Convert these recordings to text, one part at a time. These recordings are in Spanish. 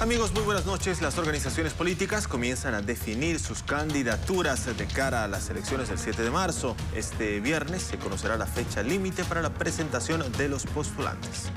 Amigos, muy buenas noches. Las organizaciones políticas comienzan a definir sus candidaturas de cara a las elecciones del 7 de marzo. Este viernes se conocerá la fecha límite para la presentación de los postulantes.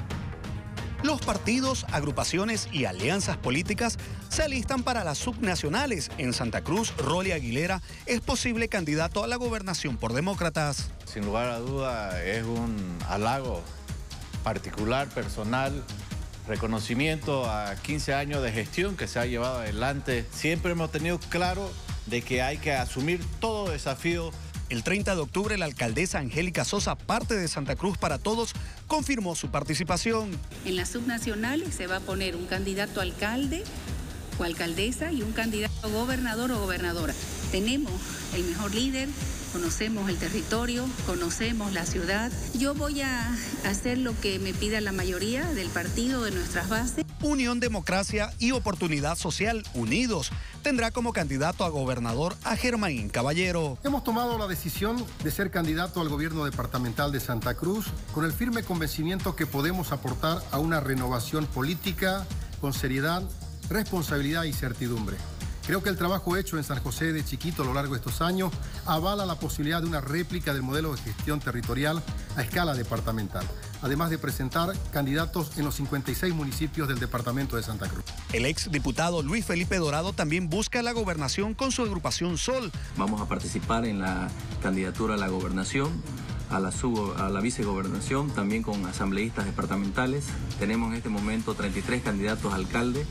Los partidos, agrupaciones y alianzas políticas se alistan para las subnacionales. En Santa Cruz, Rolly Aguilera es posible candidato a la gobernación por Demócratas. Sin lugar a duda es un halago particular, personal, reconocimiento a 15 años de gestión que se ha llevado adelante. Siempre hemos tenido claro de que hay que asumir todo desafío. El 30 de octubre, la alcaldesa Angélica Sosa, parte de Santa Cruz para Todos, confirmó su participación. En las subnacionales se va a poner un candidato a alcalde o alcaldesa y un candidato a gobernador o gobernadora. Tenemos el mejor líder, conocemos el territorio, conocemos la ciudad. Yo voy a hacer lo que me pida la mayoría del partido, de nuestras bases. Unión, Democracia y Oportunidad Social, unidos, tendrá como candidato a gobernador a Germain Caballero. Hemos tomado la decisión de ser candidato al gobierno departamental de Santa Cruz con el firme convencimiento que podemos aportar a una renovación política con seriedad, responsabilidad y certidumbre. Creo que el trabajo hecho en San José de Chiquito a lo largo de estos años avala la posibilidad de una réplica del modelo de gestión territorial a escala departamental, además de presentar candidatos en los 56 municipios del departamento de Santa Cruz. El exdiputado Luis Felipe Dorado también busca la gobernación con su agrupación Sol. Vamos a participar en la candidatura a la gobernación, a la vicegobernación, también con asambleístas departamentales. Tenemos en este momento 33 candidatos a alcalde,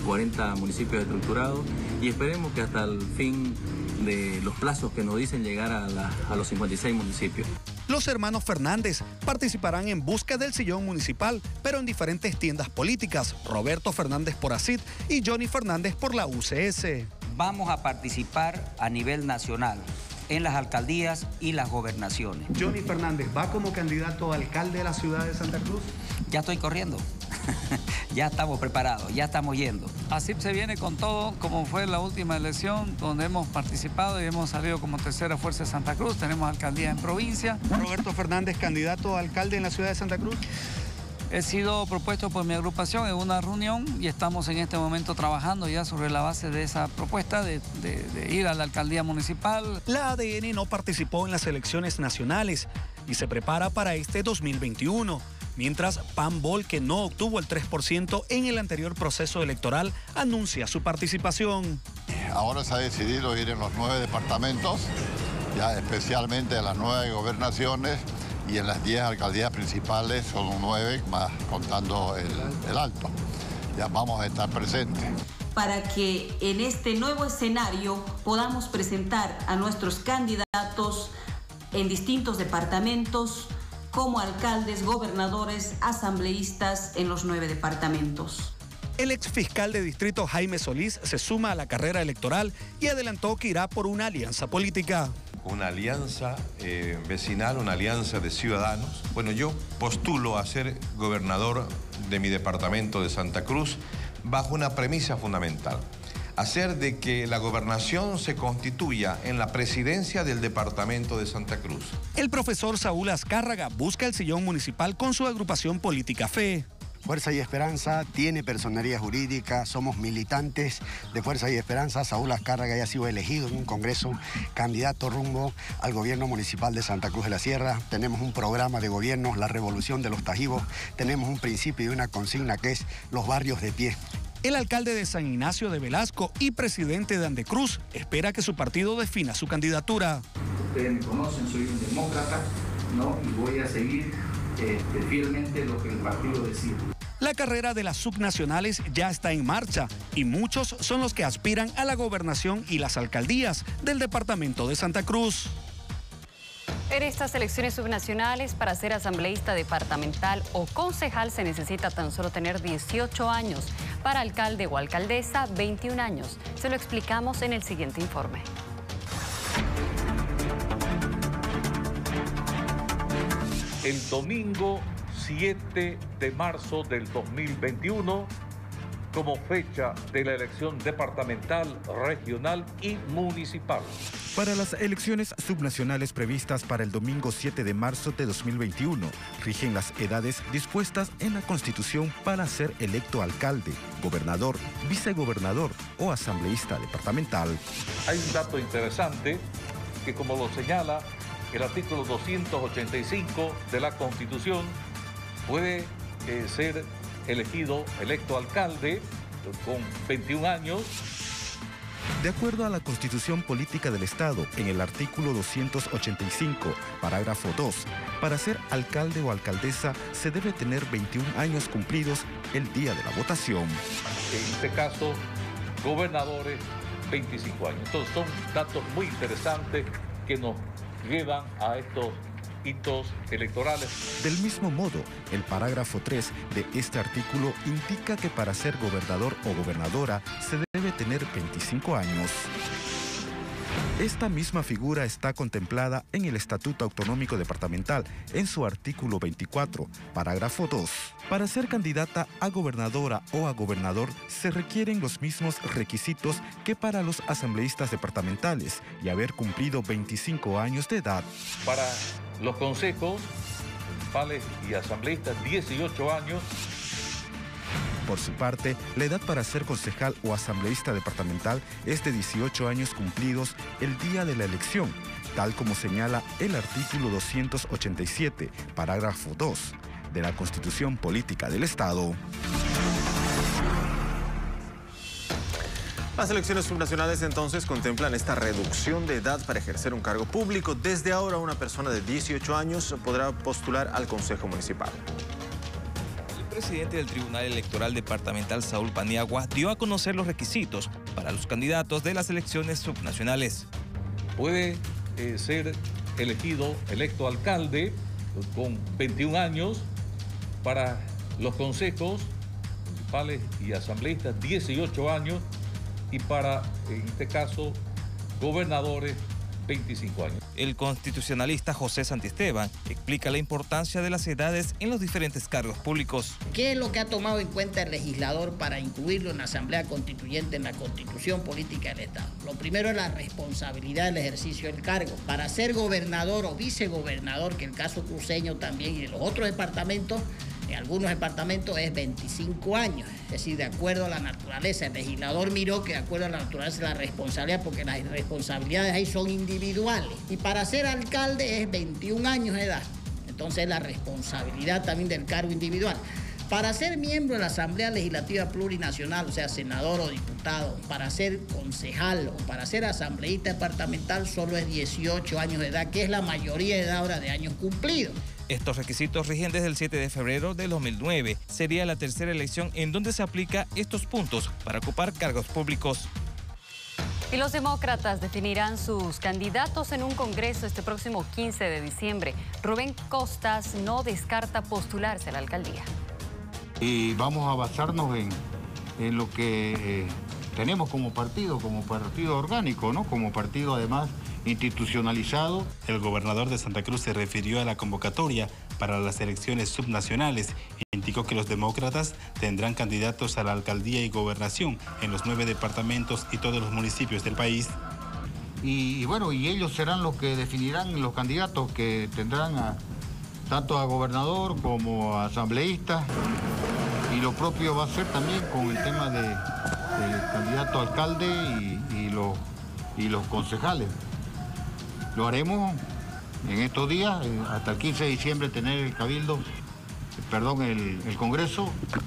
40 municipios estructurados y esperemos que hasta el fin de los plazos que nos dicen llegar a los 56 municipios. Los hermanos Fernández participarán en busca del sillón municipal, pero en diferentes tiendas políticas. Roberto Fernández por ACID y Johnny Fernández por la UCS. Vamos a participar a nivel nacional en las alcaldías y las gobernaciones. Johnny Fernández, ¿va como candidato a alcalde de la ciudad de Santa Cruz? Ya estoy corriendo. Ya estamos preparados, ya estamos yendo. ACIP se viene con todo, como fue la última elección, donde hemos participado y hemos salido como tercera fuerza de Santa Cruz. Tenemos alcaldía en provincia. Roberto Fernández, candidato a alcalde en la ciudad de Santa Cruz. He sido propuesto por mi agrupación en una reunión y estamos en este momento trabajando ya sobre la base de esa propuesta de ir a la alcaldía municipal. La ADN no participó en las elecciones nacionales y se prepara para este 2021. Mientras PAN-BOL, que no obtuvo el 3% en el anterior proceso electoral, anuncia su participación. Ahora se ha decidido ir en los 9 departamentos, ya especialmente en las 9 gobernaciones y en las 10 alcaldías principales, son 9 más contando el Alto. Ya vamos a estar presentes. Para que en este nuevo escenario podamos presentar a nuestros candidatos en distintos departamentos, como alcaldes, gobernadores, asambleístas en los 9 departamentos. El exfiscal de distrito Jaime Solís se suma a la carrera electoral y adelantó que irá por una alianza política. Una alianza vecinal, una alianza de ciudadanos. Bueno, yo postulo a ser gobernador de mi departamento de Santa Cruz bajo una premisa fundamental: hacer de que la gobernación se constituya en la presidencia del departamento de Santa Cruz. El profesor Saúl Azcárraga busca el sillón municipal con su agrupación política FE. Fuerza y Esperanza tiene personería jurídica, somos militantes de Fuerza y Esperanza. Saúl Azcárraga ya ha sido elegido en un congreso candidato rumbo al gobierno municipal de Santa Cruz de la Sierra. Tenemos un programa de gobierno, la revolución de los tajivos. Tenemos un principio y una consigna que es los barrios de pie. El alcalde de San Ignacio de Velasco y presidente de Andecruz espera que su partido defina su candidatura. Ustedes me conocen, soy un demócrata, ¿no? Y voy a seguir fielmente lo que el partido decide. La carrera de las subnacionales ya está en marcha y muchos son los que aspiran a la gobernación y las alcaldías del departamento de Santa Cruz. En estas elecciones subnacionales, para ser asambleísta departamental o concejal se necesita tan solo tener 18 años. Para alcalde o alcaldesa, 21 años. Se lo explicamos en el siguiente informe. El domingo 7 de marzo del 2021, como fecha de la elección departamental, regional y municipal. Para las elecciones subnacionales previstas para el domingo 7 de marzo de 2021, rigen las edades dispuestas en la Constitución para ser electo alcalde, gobernador, vicegobernador o asambleísta departamental. Hay un dato interesante que, como lo señala el artículo 285 de la Constitución, puede ser electo alcalde con 21 años. De acuerdo a la Constitución Política del Estado, en el artículo 285, parágrafo 2, para ser alcalde o alcaldesa se debe tener 21 años cumplidos el día de la votación. En este caso, gobernadores, 25 años. Entonces son datos muy interesantes que nos llevan a estos hitos electorales. Del mismo modo, el parágrafo 3 de este artículo indica que para ser gobernador o gobernadora se debe tener 25 años. Esta misma figura está contemplada en el Estatuto Autonómico Departamental, en su artículo 24, parágrafo 2. Para ser candidata a gobernadora o a gobernador se requieren los mismos requisitos que para los asambleístas departamentales y haber cumplido 25 años de edad. Para los consejos municipales y asambleístas, 18 años. Por su parte, la edad para ser concejal o asambleísta departamental es de 18 años cumplidos el día de la elección, tal como señala el artículo 287, parágrafo 2, de la Constitución Política del Estado. Las elecciones subnacionales entonces contemplan esta reducción de edad para ejercer un cargo público. Desde ahora una persona de 18 años podrá postular al Consejo Municipal. El presidente del Tribunal Electoral Departamental, Saúl Paniagua, dio a conocer los requisitos para los candidatos de las elecciones subnacionales. Puede ser electo alcalde con 21 años, para los consejos municipales y asambleístas 18 años y para, en este caso, gobernadores 25 años. El constitucionalista José Santisteban explica la importancia de las edades en los diferentes cargos públicos. ¿Qué es lo que ha tomado en cuenta el legislador para incluirlo en la Asamblea Constituyente en la Constitución Política del Estado? Lo primero es la responsabilidad del ejercicio del cargo. Para ser gobernador o vicegobernador, que el caso cruceño también y de los otros departamentos, en algunos departamentos es 25 años, es decir, de acuerdo a la naturaleza. El legislador miró que de acuerdo a la naturaleza de la responsabilidad, porque las responsabilidades ahí son individuales. Y para ser alcalde es 21 años de edad. Entonces la responsabilidad también del cargo individual. Para ser miembro de la Asamblea Legislativa Plurinacional, o sea, senador o diputado, para ser concejal o para ser asambleísta departamental, solo es 18 años de edad, que es la mayoría de edad ahora de años cumplidos. Estos requisitos rigen desde el 7 de febrero del 2009. Sería la tercera elección en donde se aplica estos puntos para ocupar cargos públicos. Y los demócratas definirán sus candidatos en un congreso este próximo 15 de diciembre. Rubén Costas no descarta postularse a la alcaldía. Y vamos a basarnos en lo que tenemos como partido orgánico, ¿no? Como partido además institucionalizado. El gobernador de Santa Cruz se refirió a la convocatoria para las elecciones subnacionales e indicó que los demócratas tendrán candidatos a la alcaldía y gobernación en los 9 departamentos y todos los municipios del país. Y bueno, y ellos serán los que definirán los candidatos que tendrán tanto a gobernador como a asambleísta. Y lo propio va a ser también con el tema del candidato a alcalde y los concejales. Lo haremos en estos días, hasta el 15 de diciembre tener el Congreso,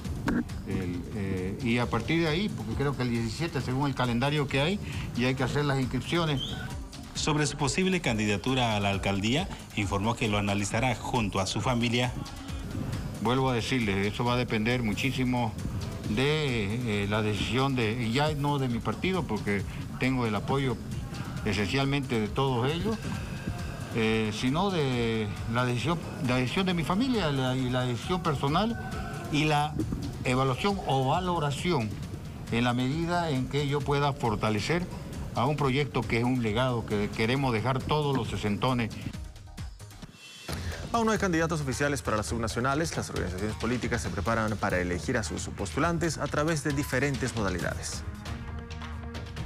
y a partir de ahí, porque creo que el 17, según el calendario que hay, y hay que hacer las inscripciones. Sobre su posible candidatura a la alcaldía, informó que lo analizará junto a su familia. Vuelvo a decirles, eso va a depender muchísimo de la decisión ya no de mi partido, porque tengo el apoyo esencialmente de todos ellos, sino de la decisión de mi familia y la decisión personal y la evaluación o valoración en la medida en que yo pueda fortalecer a un proyecto que es un legado que queremos dejar todos los sesentones. Aún no hay candidatos oficiales para las subnacionales. Las organizaciones políticas se preparan para elegir a sus postulantes a través de diferentes modalidades.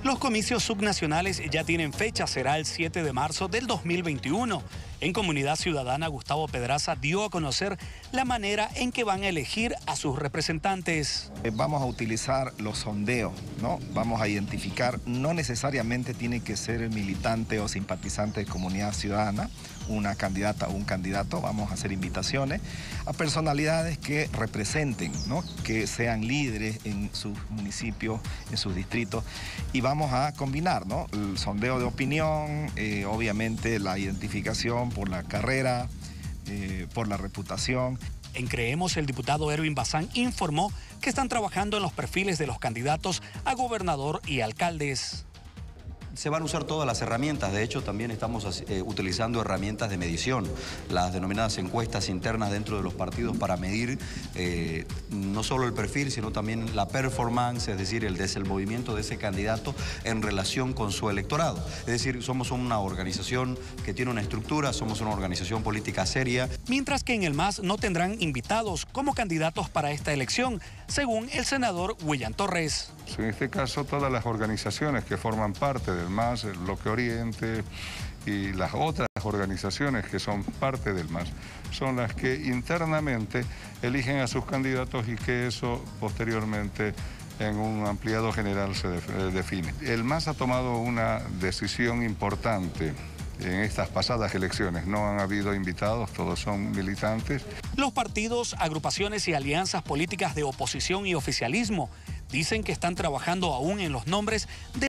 Los comicios subnacionales ya tienen fecha, será el 7 de marzo del 2021. En Comunidad Ciudadana, Gustavo Pedraza dio a conocer la manera en que van a elegir a sus representantes. Vamos a utilizar los sondeos, ¿no? Vamos a identificar, no necesariamente tiene que ser el militante o simpatizante de Comunidad Ciudadana, una candidata o un candidato. Vamos a hacer invitaciones a personalidades que representen, ¿no? Que sean líderes en sus municipios, en sus distritos, y vamos a combinar, ¿no? El sondeo de opinión, obviamente la identificación por la carrera, por la reputación. En Creemos, el diputado Erwin Bazán informó que están trabajando en los perfiles de los candidatos a gobernador y alcaldes. Se van a usar todas las herramientas, de hecho también estamos utilizando herramientas de medición, las denominadas encuestas internas dentro de los partidos para medir no solo el perfil, sino también la performance, es decir, el desenvolvimiento de ese candidato en relación con su electorado. Es decir, somos una organización que tiene una estructura, somos una organización política seria. Mientras que en el MAS no tendrán invitados como candidatos para esta elección, según el senador William Torres. En este caso, todas las organizaciones que forman parte del MAS, el Bloque Oriente y las otras organizaciones que son parte del MAS, son las que internamente eligen a sus candidatos y que eso posteriormente en un ampliado general se define. El MAS ha tomado una decisión importante en estas pasadas elecciones. No han habido invitados, todos son militantes. Los partidos, agrupaciones y alianzas políticas de oposición y oficialismo dicen que están trabajando aún en los nombres de